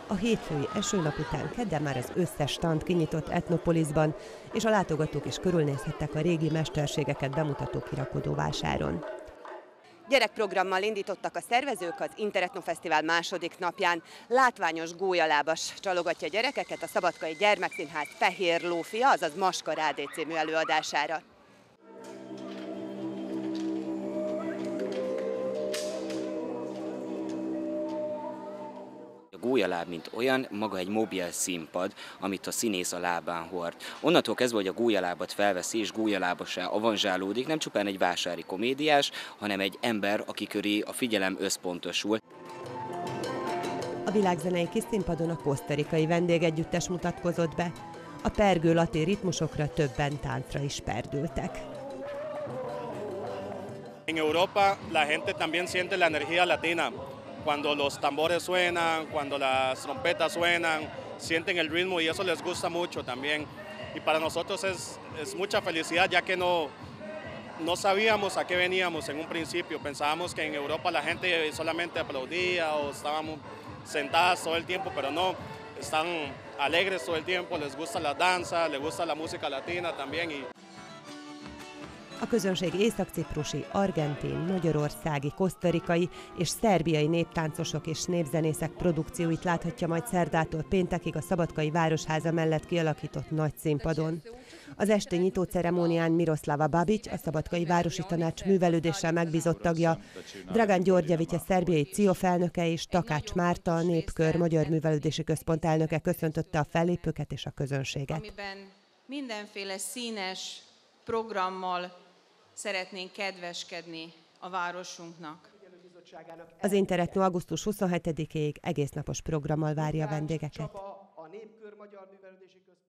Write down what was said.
A hétfői esőnap után kedden már az összes stand kinyitott Etnopolisban, és a látogatók is körülnézhettek a régi mesterségeket bemutató kirakodóvásáron. Gyerekprogrammal indítottak a szervezők az Interetno-fesztivál második napján. Látványos gólyalábas csalogatja gyerekeket a Szabadkai Gyermekszínház Fehér Lófia, azaz Maskarádé című előadására. A gólyaláb, mint olyan, maga egy mobil színpad, amit a színész a lábán hord. Onnantól kezdve, hogy a gólyalábat felveszi és gólyalábassá avanzsálódik, nem csupán egy vásári komédiás, hanem egy ember, aki köré a figyelem összpontosul. A világzenei kiszínpadon a kosztarikai vendégegyüttes mutatkozott be. A pergő latin ritmusokra többen táncra is perdültek. En Europa la gente también siente la energía latina. Cuando los tambores suenan, cuando las trompetas suenan, sienten el ritmo y eso les gusta mucho también. Y para nosotros es mucha felicidad, ya que no sabíamos a qué veníamos en un principio. Pensábamos que en Europa la gente solamente aplaudía o estábamos sentadas todo el tiempo, pero no, están alegres todo el tiempo, les gusta la danza, les gusta la música latina también. A közönség észak-ciprusi, argentin, magyarországi, kosztarikai és szerbiai néptáncosok és népzenészek produkcióit láthatja majd szerdától péntekig a Szabadkai Városháza mellett kialakított nagy színpadon. Az esti nyitó ceremónián Miroslava Babic, a Szabadkai Városi Tanács művelődéssel megbízott tagja, Dragan Györgyevics, a szerbiai CIO felnöke és Takács Márta, a Népkör Magyar Művelődési Központ elnöke köszöntötte a fellépőket és a közönséget. Amiben mindenféle színes programmal szeretnénk kedveskedni a városunknak. Az Interetno augusztus 27-ig egésznapos programmal várja a vendégeket.